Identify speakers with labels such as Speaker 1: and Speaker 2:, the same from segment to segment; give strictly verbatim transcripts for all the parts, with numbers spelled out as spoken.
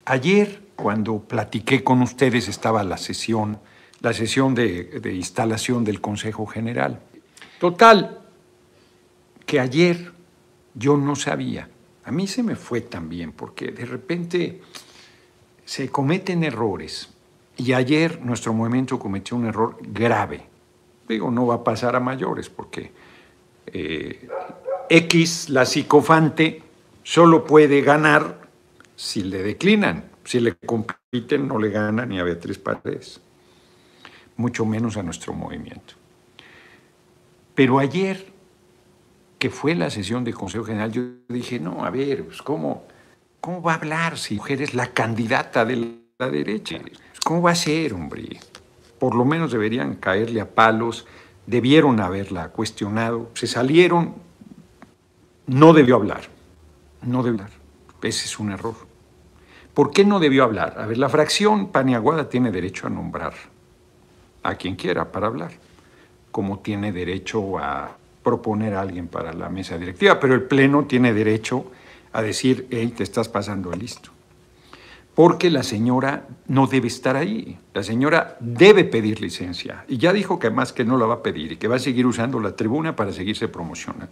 Speaker 1: Ayer, cuando platiqué con ustedes, estaba la sesión, la sesión de, de instalación del Consejo General. Total, que ayer yo no sabía. A mí se me fue también, porque de repente se cometen errores. Y ayer nuestro movimiento cometió un error grave. Digo, no va a pasar a mayores, porque eh, X, la psicofante, solo puede ganar si le declinan. Si le compiten, no le gana ni a Beatriz Paredes, mucho menos a nuestro movimiento. Pero ayer, que fue la sesión del Consejo General, yo dije, no, a ver, pues ¿cómo, cómo va a hablar si mujer es la candidata de la derecha? ¿Cómo va a ser, hombre? Por lo menos deberían caerle a palos, debieron haberla cuestionado, se salieron, no debió hablar, no debió hablar, ese es un error. ¿Por qué no debió hablar? A ver, la fracción Paniagua tiene derecho a nombrar a quien quiera para hablar, como tiene derecho a proponer a alguien para la mesa directiva, pero el Pleno tiene derecho a decir, hey, te estás pasando listo. Porque la señora no debe estar ahí. La señora debe pedir licencia. Y ya dijo que además que no la va a pedir y que va a seguir usando la tribuna para seguirse promocionando.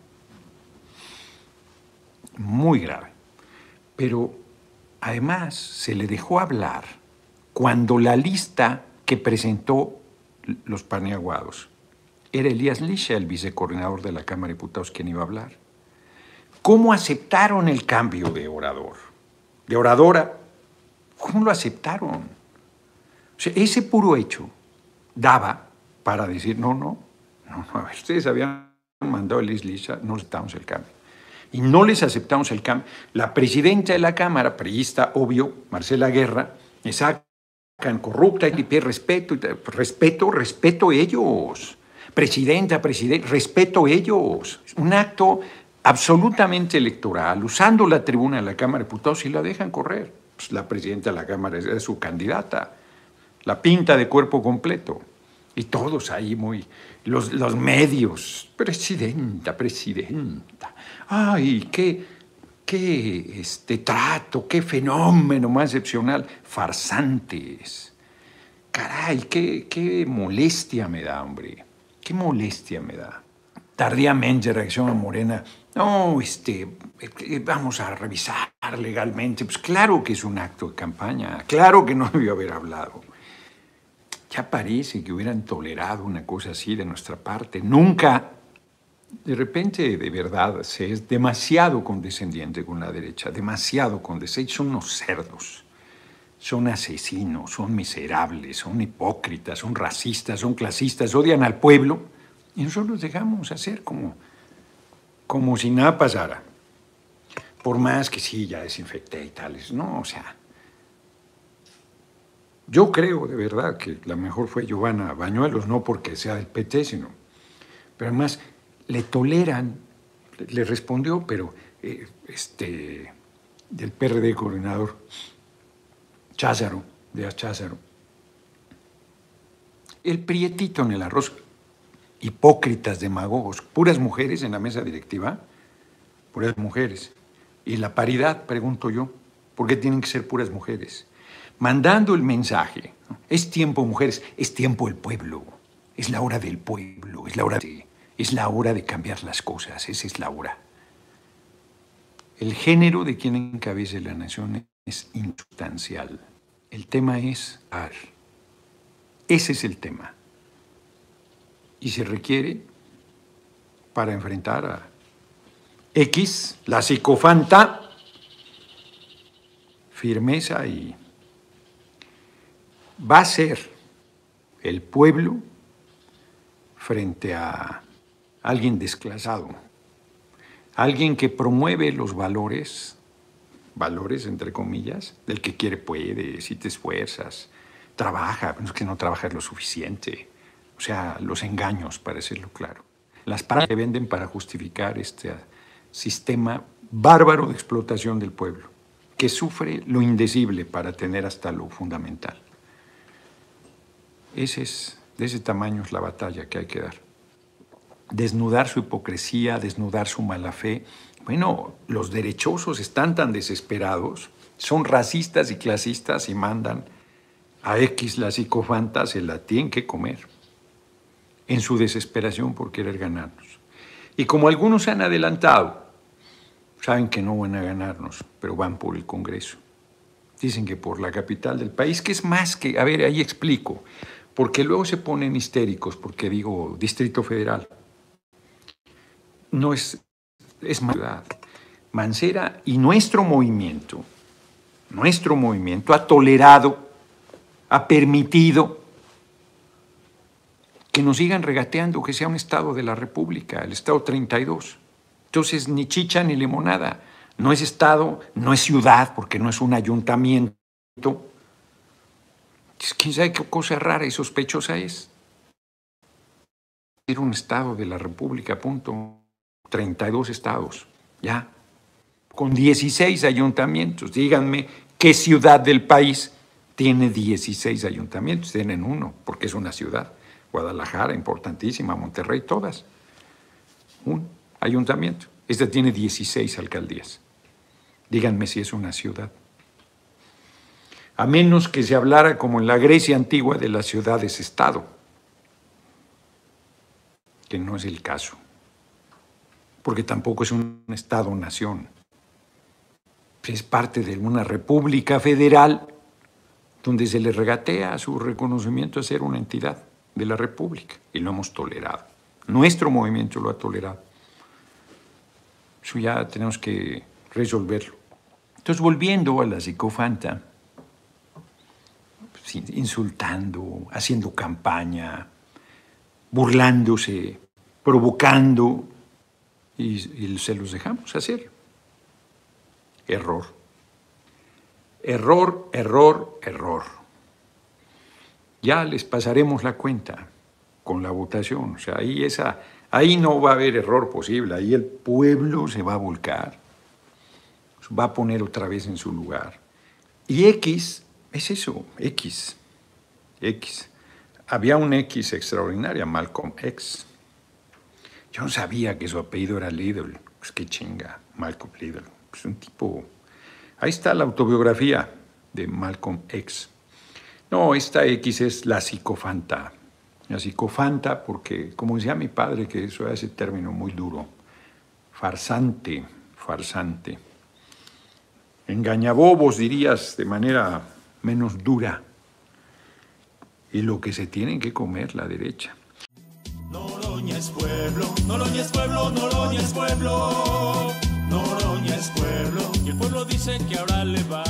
Speaker 1: Muy grave. Pero además se le dejó hablar cuando la lista que presentó los Paniaguados era Elías Licha, el vicecoordinador de la Cámara de Diputados, quien iba a hablar. ¿Cómo aceptaron el cambio de orador? De oradora. ¿Cómo lo aceptaron? O sea, ese puro hecho daba para decir, no, no, no, no, a ver, ustedes habían mandado a Elías Licha, no aceptamos el cambio. Y no les aceptamos el cambio. La presidenta de la Cámara, priista, obvio, Marcela Guerra, me sacan corrupta y pide respeto, respeto, respeto ellos. Presidenta, presidente, respeto ellos. Un acto absolutamente electoral, usando la tribuna de la Cámara de Diputados y la dejan correr. Pues la presidenta de la Cámara es su candidata, la pinta de cuerpo completo. Y todos ahí muy, los, los medios, presidenta, presidenta. Ay, qué, qué este, trato, qué fenómeno más excepcional. Farsantes. Caray, qué, qué molestia me da, hombre. Qué molestia me da. Tardíamente reacciona Morena. No, este, vamos a revisar legalmente. Pues claro que es un acto de campaña. Claro que no debió haber hablado. Ya parece que hubieran tolerado una cosa así de nuestra parte. Nunca. De repente, de verdad, se es demasiado condescendiente con la derecha. Demasiado condescendiente. Son unos cerdos. Son asesinos, son miserables, son hipócritas, son racistas, son clasistas, odian al pueblo. Y nosotros los dejamos hacer como, como si nada pasara. Por más que sí, ya desinfecté y tales. No, o sea, yo creo de verdad que la mejor fue Giovanna Bañuelos, no porque sea del P T, sino... Pero además le toleran, le respondió, pero eh, este, del P R D coordinador, Cházaro, de Cházaro. El prietito en el arroz. Hipócritas, demagogos, puras mujeres en la mesa directiva, puras mujeres. Y la paridad, pregunto yo, ¿por qué tienen que ser puras mujeres? Mandando el mensaje, ¿no? Es tiempo, mujeres, es tiempo del pueblo, es la hora del pueblo, es la hora de, es la hora de cambiar las cosas, esa es la hora. El género de quien encabece la nación es insustancial. El tema es ar. Ese es el tema. Y se requiere para enfrentar a X, la psicofanta, firmeza y va a ser el pueblo frente a alguien desclasado, alguien que promueve los valores, valores entre comillas, del que quiere puede, si te esfuerzas, trabaja, no es que no trabajas lo suficiente. O sea, los engaños, para decirlo claro. Las palabras que venden para justificar este sistema bárbaro de explotación del pueblo, que sufre lo indecible para tener hasta lo fundamental. Ese es, de ese tamaño es la batalla que hay que dar. Desnudar su hipocresía, desnudar su mala fe. Bueno, los derechosos están tan desesperados son racistas y clasistas y mandan a X, la psicofanta, se la tienen que comer en su desesperación por querer ganarnos. Y como algunos han adelantado, saben que no van a ganarnos, pero van por el Congreso. Dicen que por la capital del país, que es más que... A ver, ahí explico. Porque luego se ponen histéricos, porque digo Distrito Federal. No es... es más ciudad. Mancera y nuestro movimiento, nuestro movimiento ha tolerado, ha permitido que nos sigan regateando que sea un estado de la República, el estado treinta y dos. Entonces, ni chicha ni limonada. No es estado, no es ciudad, porque no es un ayuntamiento. ¿Quién sabe qué cosa rara y sospechosa es? Era un estado de la República, punto. treinta y dos estados, ya. Con dieciséis ayuntamientos. Díganme qué ciudad del país tiene dieciséis ayuntamientos. Tienen uno, porque es una ciudad. Guadalajara, importantísima, Monterrey, todas. Un ayuntamiento. Este tiene dieciséis alcaldías. Díganme si es una ciudad. A menos que se hablara como en la Grecia antigua de las ciudades-estado, que no es el caso, porque tampoco es un estado-nación. Es parte de una república federal donde se le regatea su reconocimiento a ser una entidad de la república, y lo hemos tolerado. Nuestro movimiento lo ha tolerado. Eso ya tenemos que resolverlo. Entonces, volviendo a la psicofanta, insultando, haciendo campaña, burlándose, provocando, y, y se los dejamos hacer. Error. Error, error, error. Ya les pasaremos la cuenta con la votación. O sea, ahí, esa, ahí no va a haber error posible. Ahí el pueblo se va a volcar. Va a poner otra vez en su lugar. Y X es eso, X. X. Había un X extraordinaria, Malcolm X. Yo no sabía que su apellido era Little. Pues qué chinga, Malcolm Little. Es un tipo... Ahí está la autobiografía de Malcolm X. No, esta X es la psicofanta. La psicofanta porque, como decía mi padre, que eso es ese término muy duro, farsante, farsante. Engañabobos, dirías, de manera menos dura. Y lo que se tienen que comer la derecha.
Speaker 2: Noroña es pueblo, Noroña es pueblo, Noroña es pueblo, Noroña es pueblo, y el pueblo dice que ahora le va.